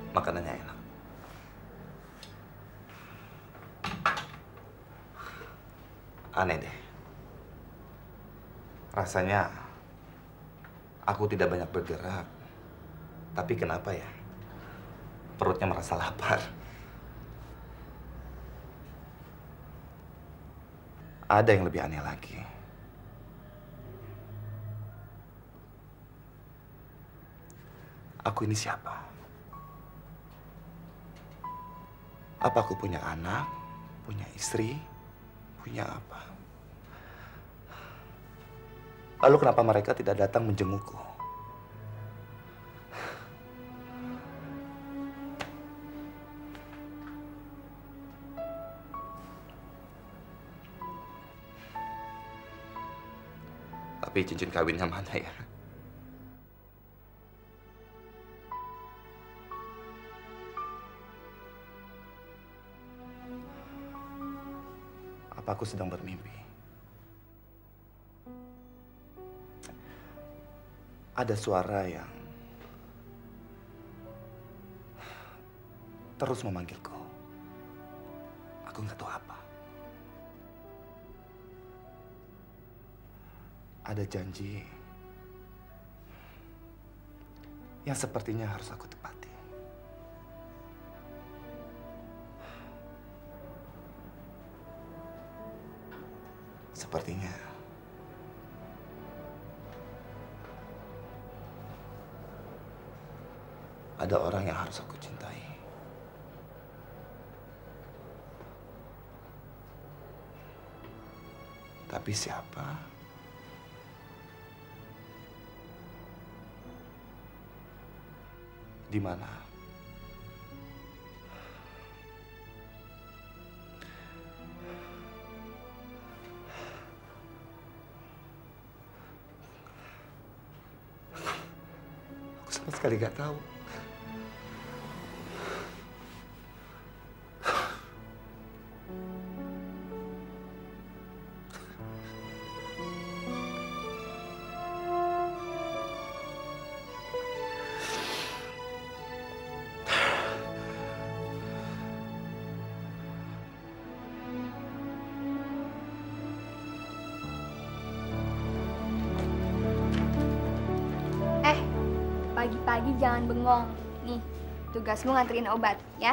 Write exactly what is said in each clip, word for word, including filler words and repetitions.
Makanannya enak. Aneh deh. Rasanya aku tidak banyak bergerak. Tapi kenapa ya? Perutnya merasa lapar. Ada yang lebih aneh lagi. Aku ini siapa? Apa aku punya anak, punya istri, punya apa? Lalu kenapa mereka tidak datang menjengukku? Tapi cincin kawinnya mana ya? Apa aku sedang bermimpi? Ada suara yang terus memanggilku. Aku nggak tahu apa. Ada janji yang sepertinya harus aku tepati. Sepertinya ada orang yang harus aku cintai. Tapi siapa? Di mana? Aku sama sekali nggak tahu. Pagi-pagi jangan bengong. Nih, tugasmu nganterin obat, ya.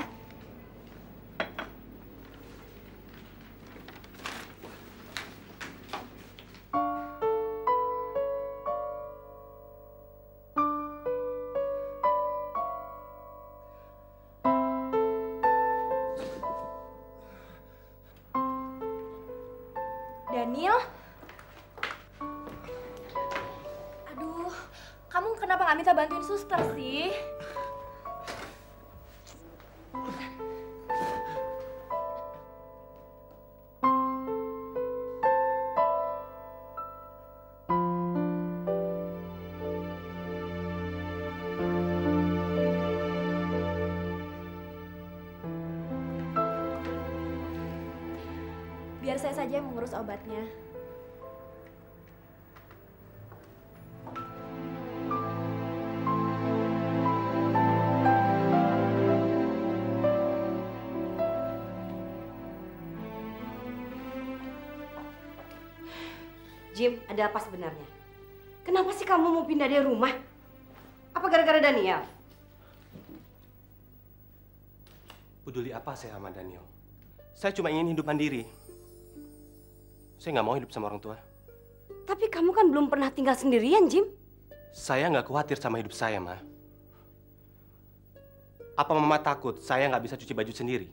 Daniel? Aduh, kamu kenapa nggak minta bantuin suster sih? Biar saya saja yang mengurus obatnya. Jim, ada apa sebenarnya? Kenapa sih kamu mau pindah dari rumah? Apa gara-gara Daniel? Peduli apa saya sama Daniel? Saya cuma ingin hidup mandiri. Saya nggak mau hidup sama orang tua. Tapi kamu kan belum pernah tinggal sendirian, Jim. Saya nggak khawatir sama hidup saya, Ma. Apa Mama takut saya nggak bisa cuci baju sendiri?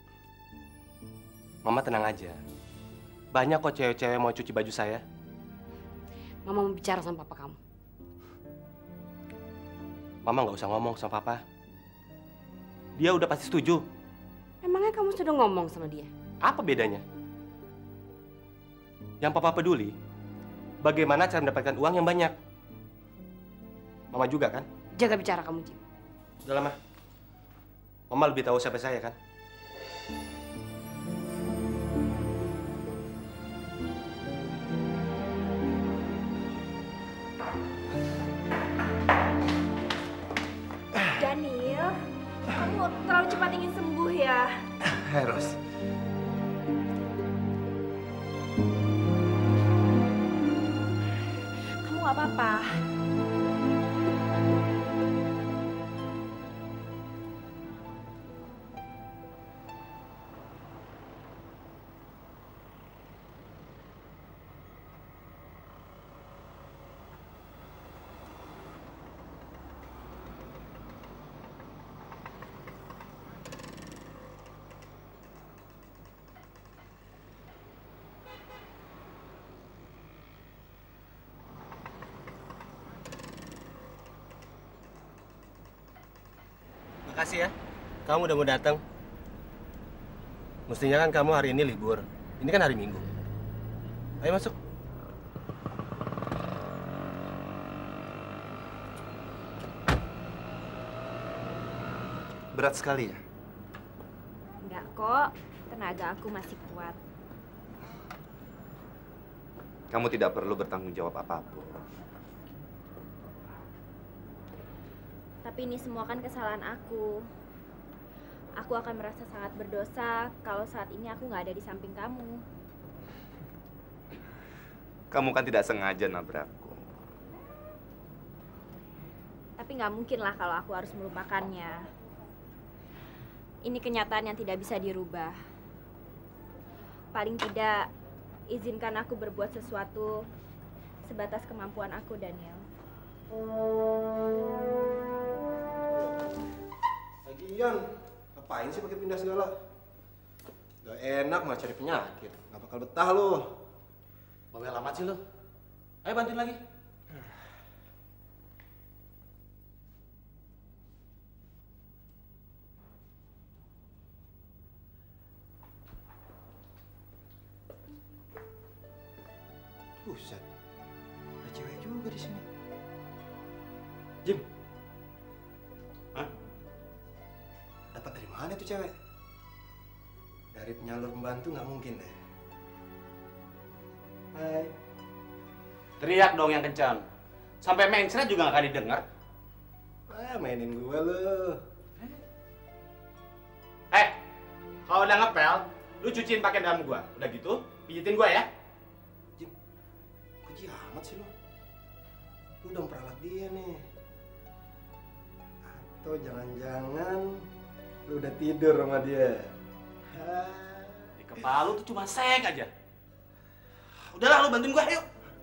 Mama tenang aja. Banyak kok cewek-cewek mau cuci baju saya. Mama mau bicara sama papa kamu. Mama nggak usah ngomong sama papa. Dia udah pasti setuju. Emangnya kamu sudah ngomong sama dia? Apa bedanya? Yang papa peduli, bagaimana cara mendapatkan uang yang banyak. Mama juga kan? Jaga bicara kamu, Jim. Udah lama. Mama lebih tahu siapa saya kan? Daniel, Makasih ya. Kamu udah mau datang. Mestinya kan kamu hari ini libur. Ini kan hari Minggu. Ayo masuk. Berat sekali ya? Enggak kok, tenaga aku masih kuat. Kamu tidak perlu bertanggung jawab apapun. Tapi ini semua kan kesalahan aku. Aku akan merasa sangat berdosa kalau saat ini aku nggak ada di samping kamu. Kamu kan tidak sengaja nabrakku. Tapi nggak mungkin lah kalau aku harus melupakannya. Ini kenyataan yang tidak bisa dirubah. Paling tidak, izinkan aku berbuat sesuatu sebatas kemampuan aku, Daniel. Lagian, ngapain sih pakai pindah segala? Udah enak malah cari penyakit. Nggak bakal betah lo. Bawel amat sih lo. Ayo bantuin lagi. Buset, ada cewek juga di sini. Jim, Hah? dapat dari mana tuh cewek? Dari penyalur pembantu nggak mungkin deh. Hai. Teriak dong yang kencang. Sampai mencret juga nggak akan didengar. Ah, mainin gue lo. Eh, kalau udah ngepel, lu cuciin pakai dalam gua. Udah gitu, pijitin gua ya. Jim, keji amat sih lo. Lu udah memperalat dia nih. Atau jangan-jangan lu udah tidur sama dia. Ah. Di kepala lu tuh cuma seng aja. Udahlah, lu bantuin gua, ayo.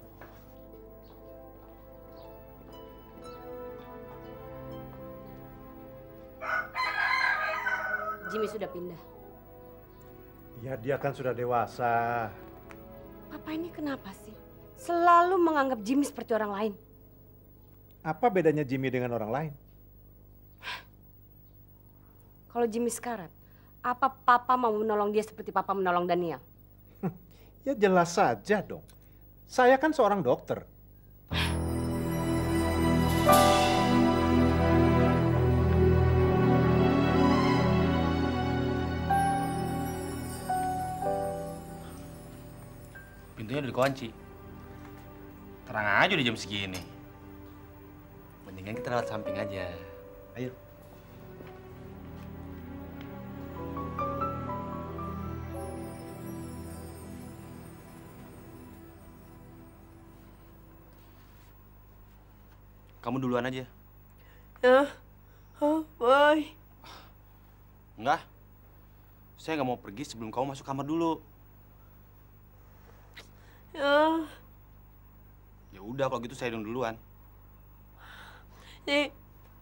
Jimmy sudah pindah. Ya dia kan sudah dewasa. Papa ini kenapa sih? Selalu menganggap Jimmy seperti orang lain. Apa bedanya Jimmy dengan orang lain? Kalau Jimmy sekarat, apa Papa mau menolong dia seperti Papa menolong Daniel? Ya jelas saja dong. Saya kan seorang dokter. Pintunya udah dikunci. Terang aja di jam segini. Mendingan kita lewat samping aja. Ayo. Kamu duluan aja. Ya, oh boy. Enggak. Saya nggak mau pergi sebelum kamu masuk kamar dulu. Ya, Ya udah kalau gitu saya dong duluan. nih.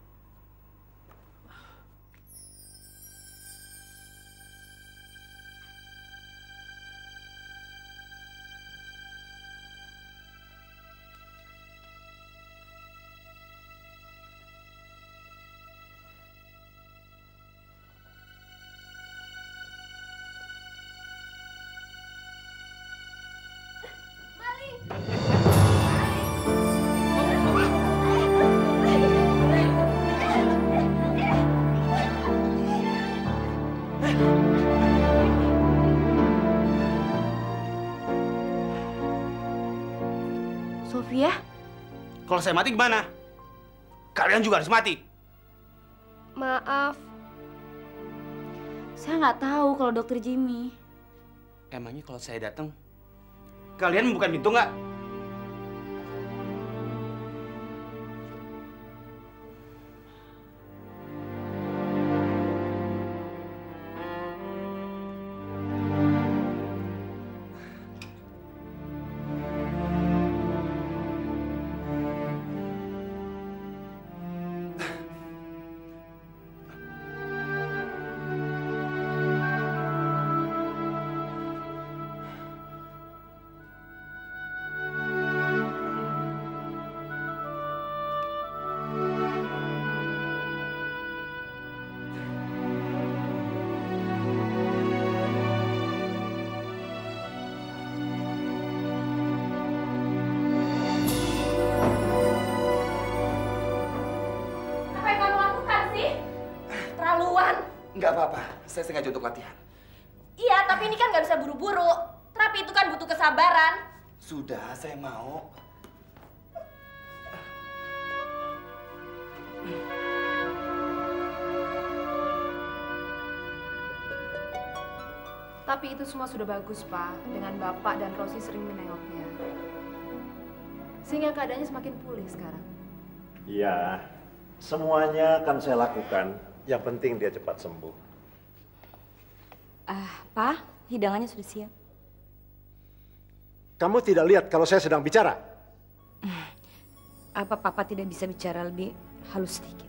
Sofia? Kalau saya mati gimana? Kalian juga harus mati. Maaf. Saya nggak tahu kalau dokter Jimmy. Emangnya kalau saya datang, kalian membuka pintu nggak? Nggak apa-apa, saya sengaja untuk latihan. Iya, tapi ini kan nggak bisa buru-buru. Terapi itu kan butuh kesabaran. Sudah, saya mau. Tapi itu semua sudah bagus, Pak. Dengan Bapak dan Rosi sering menengoknya. Sehingga keadaannya semakin pulih sekarang. Iya, semuanya akan saya lakukan. Yang penting dia cepat sembuh. Ah, Pak, hidangannya sudah siap. Kamu tidak lihat kalau saya sedang bicara? Apa Papa tidak bisa bicara lebih halus sedikit?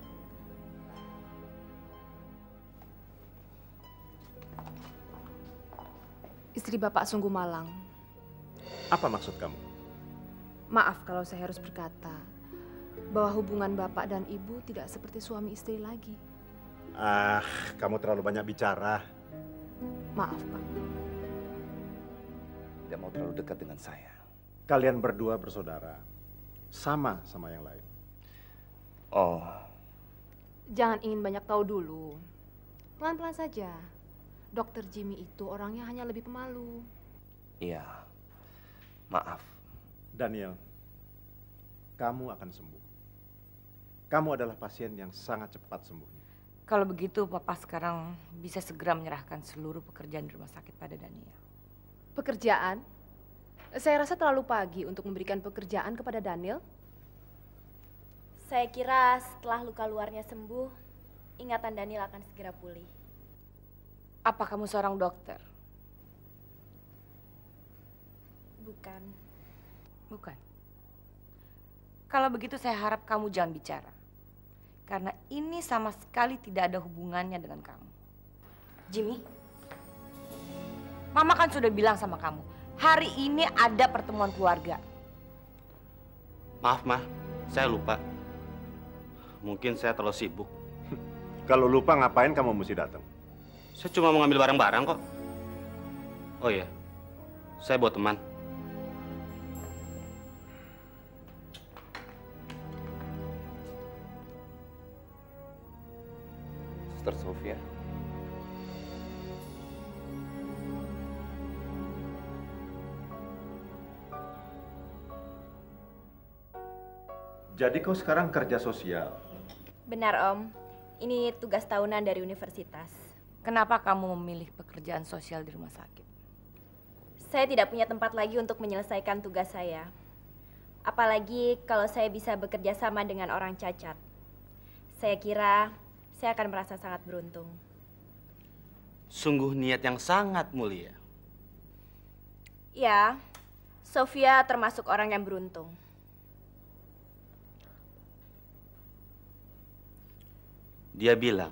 Istri Bapak sungguh malang. Apa maksud kamu? Maaf kalau saya harus berkata bahwa hubungan Bapak dan Ibu tidak seperti suami istri lagi. Ah, kamu terlalu banyak bicara. Maaf, Pak. Tidak mau terlalu dekat dengan saya. Kalian berdua bersaudara. Sama sama yang lain. Oh, Jangan ingin banyak tahu dulu. Pelan-pelan saja. Dokter Jimmy itu orangnya hanya lebih pemalu. iya. Maaf. Daniel, kamu akan sembuh. Kamu adalah pasien yang sangat cepat sembuhnya. Kalau begitu, Papa sekarang bisa segera menyerahkan seluruh pekerjaan di rumah sakit pada Daniel. Pekerjaan? Saya rasa terlalu pagi untuk memberikan pekerjaan kepada Daniel. Saya kira setelah luka luarnya sembuh, ingatan Daniel akan segera pulih. Apa kamu seorang dokter? Bukan. Bukan. Kalau begitu saya harap kamu jangan bicara. Karena ini sama sekali tidak ada hubungannya dengan kamu. Jimmy, Mama kan sudah bilang sama kamu, hari ini ada pertemuan keluarga. Maaf, Ma. Saya lupa. Mungkin saya terlalu sibuk. Kalau lupa ngapain kamu mesti datang? Saya cuma mau ngambil barang-barang kok. Oh iya, saya bawa teman. Suster Sofia. Jadi kau sekarang kerja sosial? Benar, Om. Ini tugas tahunan dari universitas. Kenapa kamu memilih pekerjaan sosial di rumah sakit? Saya tidak punya tempat lagi untuk menyelesaikan tugas saya. Apalagi kalau saya bisa bekerja sama dengan orang cacat. Saya kira saya akan merasa sangat beruntung. Sungguh niat yang sangat mulia. Ya, Sofia termasuk orang yang beruntung. Dia bilang,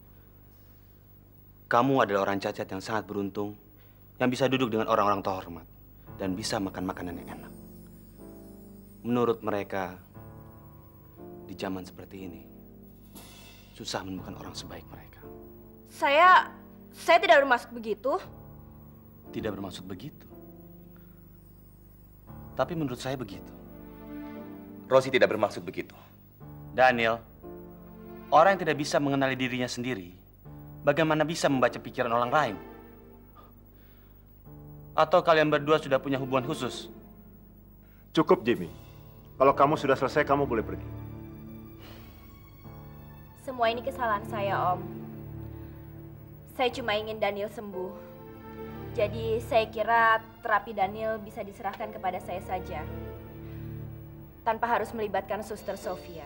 kamu adalah orang cacat yang sangat beruntung, yang bisa duduk dengan orang-orang terhormat, dan bisa makan makanan yang enak. Menurut mereka, di zaman seperti ini, susah menemukan orang sebaik mereka. Saya, saya tidak bermaksud begitu. Tidak bermaksud begitu. Tapi menurut saya begitu. Rosi tidak bermaksud begitu. Daniel, orang yang tidak bisa mengenali dirinya sendiri, bagaimana bisa membaca pikiran orang lain? Atau kalian berdua sudah punya hubungan khusus? Cukup, Jimmy. Kalau kamu sudah selesai, kamu boleh pergi. Semua ini kesalahan saya, Om. Saya cuma ingin Daniel sembuh. Jadi saya kira terapi Daniel bisa diserahkan kepada saya saja. Tanpa harus melibatkan Suster Sofia.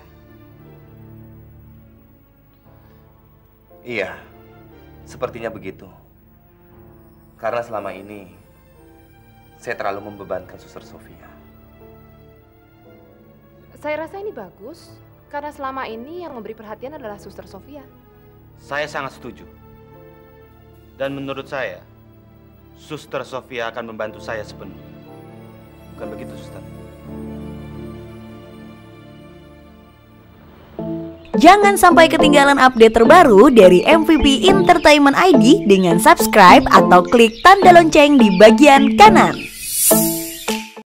Iya, sepertinya begitu. Karena selama ini, saya terlalu membebankan Suster Sofia. Saya rasa ini bagus, karena selama ini yang memberi perhatian adalah Suster Sofia. Saya sangat setuju. Dan menurut saya, Suster Sofia akan membantu saya sepenuhnya. Bukan begitu, Suster? Jangan sampai ketinggalan update terbaru dari M V P Entertainment I D dengan subscribe atau klik tanda lonceng di bagian kanan.